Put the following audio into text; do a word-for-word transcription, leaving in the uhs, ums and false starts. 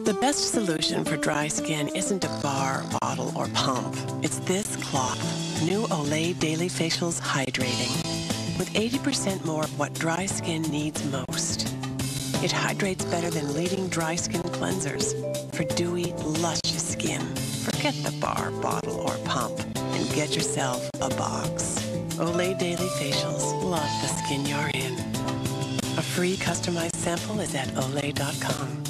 The best solution for dry skin isn't a bar, bottle, or pump. It's this cloth. New Olay Daily Facials Hydrating. With eighty percent more of what dry skin needs most. It hydrates better than leading dry skin cleansers. For dewy, luscious skin, forget the bar, bottle, or pump and get yourself a box. Olay Daily Facials. Love the skin you're in. A free customized sample is at olay dot com.